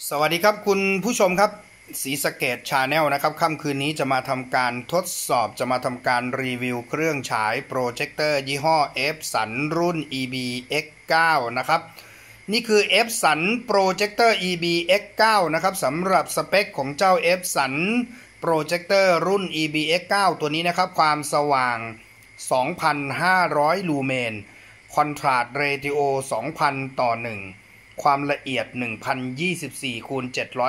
สวัสดีครับคุณผู้ชมครับศรีสะเกษ Channel นะครับค่ำคืนนี้จะมาทำการทดสอบจะมาทำการรีวิวเครื่องฉายโปรเจคเตอร์ยี่ห้อ Epson รุ่น EBX9 นะครับนี่คือ Epson Projector EBX9 นะครับสำหรับสเปคของเจ้า Epson Projector รุ่น EBX9 ตัวนี้นะครับความสว่าง 2,500 ลูเมน Contrast Ratio 2,000 ต่อ 1ความละเอียด 1024 คูณ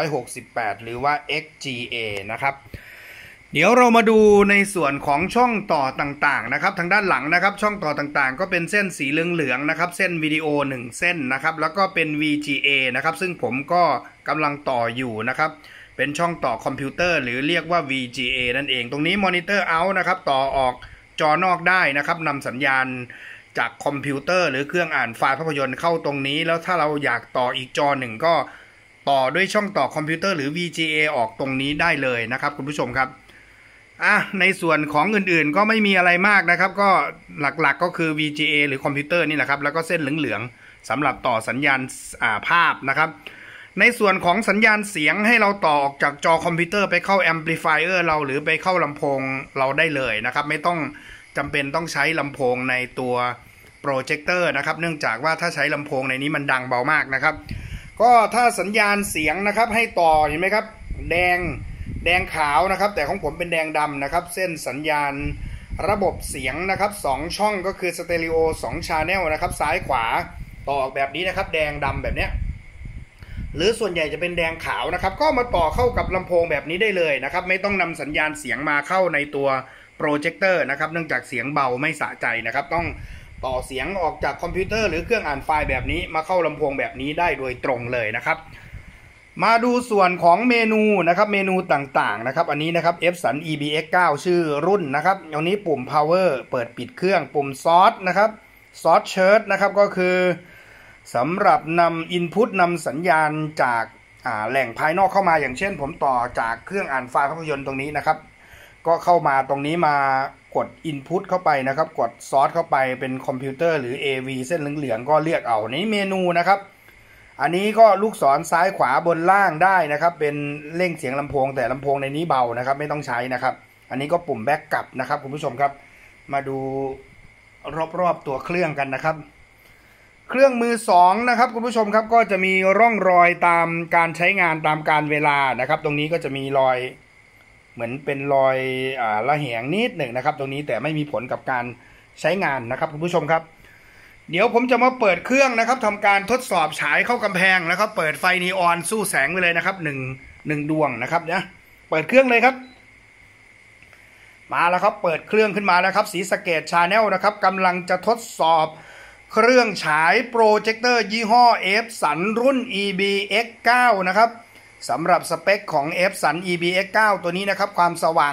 768 หรือว่า XGA นะครับเดี๋ยวเรามาดูในส่วนของช่องต่อต่างๆนะครับทางด้านหลังนะครับช่องต่อต่างๆก็เป็นเส้นสีเหลืองๆนะครับเส้นวิดีโอ1เส้นนะครับแล้วก็เป็น VGA นะครับซึ่งผมก็กำลังต่ออยู่นะครับเป็นช่องต่อคอมพิวเตอร์หรือเรียกว่า VGA นั่นเองตรงนี้มอนิเตอร์เอาท์นะครับต่อออกจอนอกได้นะครับนำสัญญาณจากคอมพิวเตอร์หรือเครื่องอ่านไฟล์ภาพยนตร์เข้าตรงนี้แล้วถ้าเราอยากต่ออีกจอหนึ่งก็ต่อด้วยช่องต่อคอมพิวเตอร์หรือ VGA ออกตรงนี้ได้เลยนะครับคุณผู้ชมครับในส่วนของอื่นๆก็ไม่มีอะไรมากนะครับก็หลักๆก็คือ VGA หรือคอมพิวเตอร์นี่แหละครับแล้วก็เส้นเหลืองๆสำหรับต่อสัญญาณภาพนะครับในส่วนของสัญญาณเสียงให้เราต่อออกจากจอคอมพิวเตอร์ไปเข้าแอมพลิฟายเออร์เราหรือไปเข้าลำโพงเราได้เลยนะครับไม่ต้องจำเป็นต้องใช้ลำโพงในตัวโปรเจคเตอร์นะครับเนื่องจากว่าถ้าใช้ลำโพงในนี้มันดังเบามากนะครับก็ถ้าสัญญาณเสียงนะครับให้ต่อเห็นไหมครับแดงขาวนะครับแต่ของผมเป็นแดงดำนะครับเส้นสัญญาณระบบเสียงนะครับ2ช่องก็คือสเตอริโอ2 Channel นะครับซ้ายขวาต่อแบบนี้นะครับแดงดำแบบเนี้ยหรือส่วนใหญ่จะเป็นแดงขาวนะครับก็มาต่อเข้ากับลำโพงแบบนี้ได้เลยนะครับไม่ต้องนำสัญญาณเสียงมาเข้าในตัวโปรเจคเตอร์นะครับเนื่องจากเสียงเบาไม่สะใจนะครับต้องต่อเสียงออกจากคอมพิวเตอร์หรือเครื่องอ่านไฟล์แบบนี้มาเข้าลำโพงแบบนี้ได้โดยตรงเลยนะครับมาดูส่วนของเมนูนะครับเมนูต่างๆนะครับอันนี้นะครับ Epson EBX9 ชื่อรุ่นนะครับตรงนี้ปุ่ม power เปิดปิดเครื่องปุ่ม source นะครับ source chart นะครับก็คือสำหรับนำ input นำสัญญาณจากแหล่งภายนอกเข้ามาอย่างเช่นผมต่อจากเครื่องอ่านไฟล์ภาพยนตร์ตรงนี้นะครับก็เข้ามาตรงนี้มากด Input เข้าไปนะครับกดซอสเข้าไปเป็นคอมพิวเตอร์หรือ AV เส้นเหลืองๆก็เลือกเอาในเมนูนะครับอันนี้ก็ลูกศรซ้ายขวาบนล่างได้นะครับเป็นเร่งเสียงลำโพงแต่ลำโพงในนี้เบานะครับไม่ต้องใช้นะครับอันนี้ก็ปุ่มแบ็กกลับนะครับคุณผู้ชมครับมาดูรอบๆตัวเครื่องกันนะครับเครื่องมือ2นะครับคุณผู้ชมครับก็จะมีร่องรอยตามการใช้งานตามการเวลานะครับตรงนี้ก็จะมีรอยเหมือนเป็นรอยระแหงนิดหนึ่งนะครับตรงนี้แต่ไม่มีผลกับการใช้งานนะครับคุณผู้ชมครับเดี๋ยวผมจะมาเปิดเครื่องนะครับทำการทดสอบฉายเข้ากำแพงนะครับเปิดไฟนีออนสู้แสงไปเลยนะครับหนึ่งดวงนะครับเนี่ยเปิดเครื่องเลยครับมาแล้วครับเปิดเครื่องขึ้นมาแล้วครับศรีสะเกษ Channel นะครับกำลังจะทดสอบเครื่องฉายโปรเจคเตอร์ยี่ห้อ Epson รุ่น EBX9 นะครับสำหรับสเปคของ Epson EBX9 ตัวนี้นะครับความสว่าง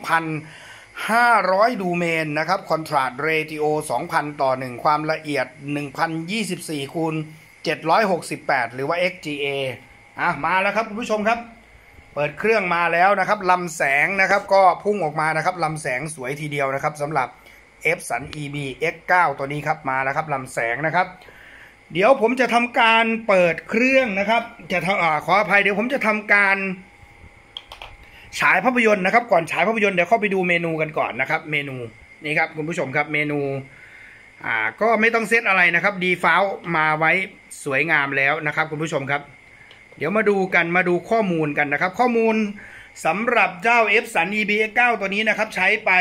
2,500 ลูเมนนะครับ Contrast Ratio 2,000 ต่อ 1ความละเอียด 1024 คูณ 768 หรือว่า XGA มาแล้วครับคุณผู้ชมครับเปิดเครื่องมาแล้วนะครับลำแสงนะครับก็พุ่งออกมานะครับลำแสงสวยทีเดียวนะครับสำหรับ Epson EBX9 ตัวนี้ครับมาแล้วครับลำแสงนะครับเดี๋ยวผมจะทำการเปิดเครื่องนะครับขออภัยเดี๋ยวผมจะทำการฉายภาพยนตร์นะครับก่อนฉายภาพยนตร์เดี๋ยวเข้าไปดูเมนูกันก่อนนะครับเมนูนี่ครับคุณผู้ชมครับเมนูก็ไม่ต้องเซตอะไรนะครับ default มาไว้สวยงามแล้วนะครับคุณผู้ชมครับเดี๋ยวมาดูกันมาดูข้อมูลกันนะครับข้อมูลสำหรับเจ้า Epson EBX9 ตัวนี้นะครับใช้ไป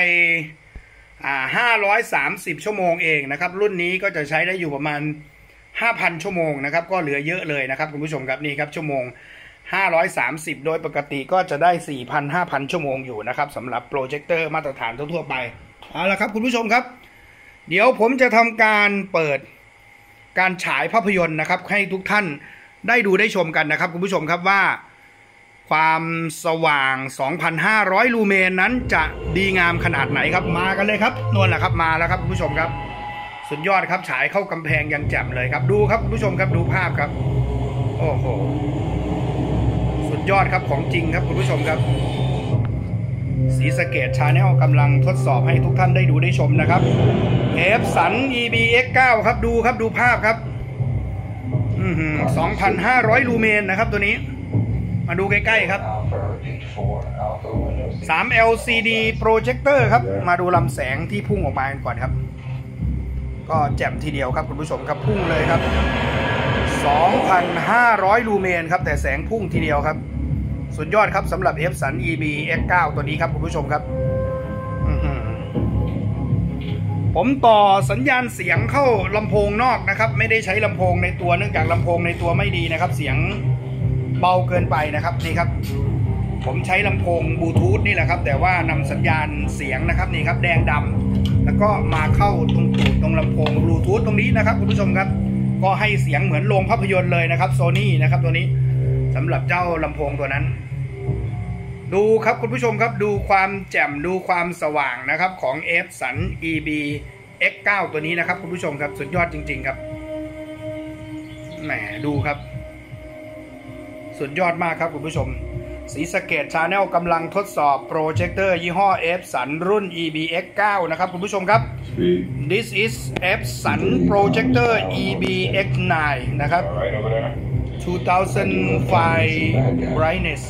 530 ชั่วโมงเองนะครับรุ่นนี้ก็จะใช้ได้อยู่ประมาณ5,000 ชั่วโมงนะครับก็เหลือเยอะเลยนะครับคุณผู้ชมครับนี่ครับชั่วโมง530โดยปกติก็จะได้ 4,000-5,000 ชั่วโมงอยู่นะครับสำหรับโปรเจคเตอร์มาตรฐานทั่วไปเอาละครับคุณผู้ชมครับเดี๋ยวผมจะทำการเปิดการฉายภาพยนตร์นะครับให้ทุกท่านได้ดูได้ชมกันนะครับคุณผู้ชมครับว่าความสว่าง 2,500 ลูเมนนั้นจะดีงามขนาดไหนครับมากันเลยครับนวลแหละครับมาแล้วครับคุณผู้ชมครับสุดยอดครับฉายเข้ากำแพงยังแจ่มเลยครับดูครับคุณผู้ชมครับดูภาพครับโอ้โหสุดยอดครับของจริงครับคุณผู้ชมครับศรีสะเกษ Channel กำลังทดสอบให้ทุกท่านได้ดูได้ชมนะครับ Epson EBX9 ครับดูครับดูภาพครับ2,500 ลูเมนนะครับตัวนี้มาดูใกล้ๆครับ3 LCD โปรเจคเตอร์ครับมาดูลำแสงที่พุ่งออกมากันก่อนครับก็แจ่มทีเดียวครับคุณผู้ชมครับพุ่งเลยครับ 2,500 ลูเมนครับแต่แสงพุ่งทีเดียวครับสุดยอดครับสำหรับ Epson EB X9 ตัวนี้ครับคุณผู้ชมครับผมต่อสัญญาณเสียงเข้าลำโพงนอกนะครับไม่ได้ใช้ลำโพงในตัวเนื่องจากลำโพงในตัวไม่ดีนะครับเสียงเบาเกินไปนะครับนี่ครับผมใช้ลำโพงบลูทูธนี่แหละครับแต่ว่านำสัญญาณเสียงนะครับนี่ครับแดงดำแล้วก็มาเข้าตรงตูดตรงลำโพงบลูทูธตรงนี้นะครับคุณผู้ชมครับก็ให้เสียงเหมือนโรงภาพยนตร์เลยนะครับ Sony นะครับตัวนี้สำหรับเจ้าลำโพงตัวนั้นดูครับคุณผู้ชมครับดูความแจ่มดูความสว่างนะครับของ Epson EB X9 ตัวนี้นะครับคุณผู้ชมครับสุดยอดจริงๆครับแหมดูครับสุดยอดมากครับคุณผู้ชมศรีสะเกษ Channel กำลังทดสอบโปรเจคเตอร์ยี่ห้อ Epson รุ่น EB X9 นะครับคุณผู้ชมครับ This is Epson projector EB X9 นะครับ 2005 brightness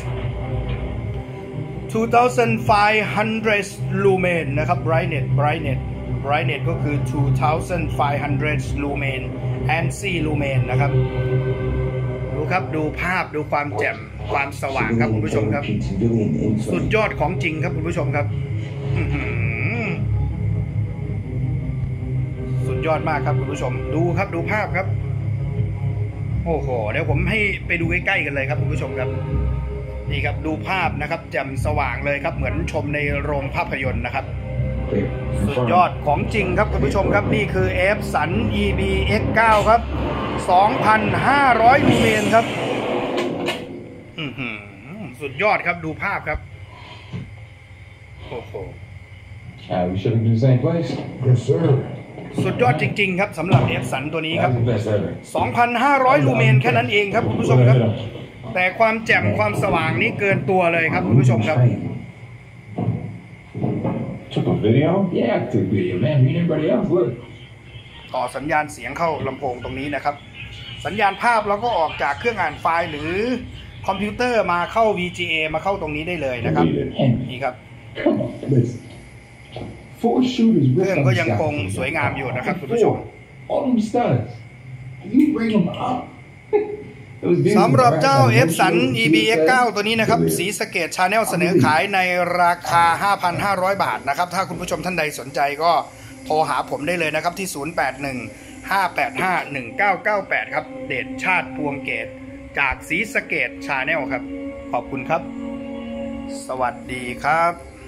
2,500 lumen นะครับ brightness ก็คือ 2,500 lumen and C lumen นะครับดูครับดูภาพดูความแจ่มความสว่างครับคุณผู้ชมครับสุดยอดของจริงครับคุณผู้ชมครับสุดยอดมากครับคุณผู้ชมดูครับดูภาพครับโอ้โหเดี๋ยวผมให้ไปดูใกล้ๆกันเลยครับคุณผู้ชมครับนี่ครับดูภาพนะครับแจ่มสว่างเลยครับเหมือนชมในโรงภาพยนตร์นะครับสุดยอดของจริงครับคุณผู้ชมครับนี่คือ Epson EB X9 ครับ 2,500 ลูเมนครับสุดยอดครับดูภาพครับโอ้โห We should have been the same place. Yes, sir. สุดยอดจริงๆครับสำหรับ Epson ตัวนี้ครับ 2,500 ลูเมนแค่นั้นเองครับคุณผู้ชมครับแต่ความแจ่มความสว่างนี่เกินตัวเลยครับคุณผู้ชมครับ Took a video? Yeah, I took video, man. Me and everybody else, look. ต่อสัญญาณเสียงเข้าลำโพงตรงนี้นะครับสัญญาณภาพเราก็ออกจากเครื่องอ่านไฟล์หรือคอมพิวเตอร์มาเข้า VGA มาเข้าตรงนี้ได้เลยนะครับนี่ครับเครื่องก็ยังคงสวยงามอยู่นะครับคุณผู้ชมสำหรับเจ้า Epson EB X9 ตัวนี้นะครับศรีสะเกษ Channel เสนอขายในราคา 5,500 บาทนะครับถ้าคุณผู้ชมท่านใดสนใจก็โทรหาผมได้เลยนะครับที่ 081-585-1998 ครับเดชชาติพวงเกตจากศรีสะเกษ Channel ครับขอบคุณครับสวัสดีครับ